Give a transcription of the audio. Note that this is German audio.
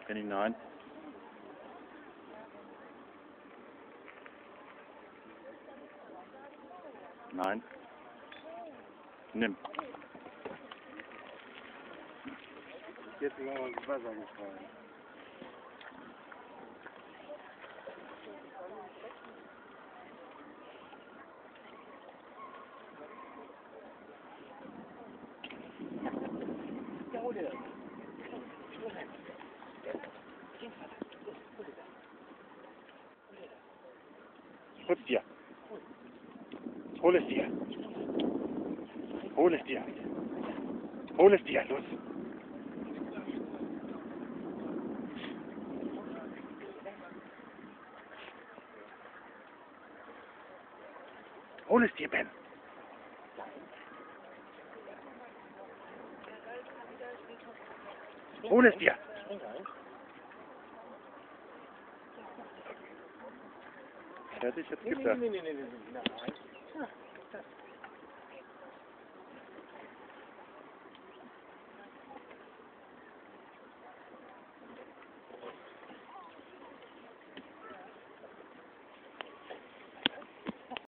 Henning, nein. Nein. Nimm. Jetzt ist aber ins Wasser gefallen. Hol's dir. Hol es dir. Hol es dir. Hol es dir, los. Hol es dir, Ben. Hol es dir. Fertig, jetzt gibt's ja. Nein.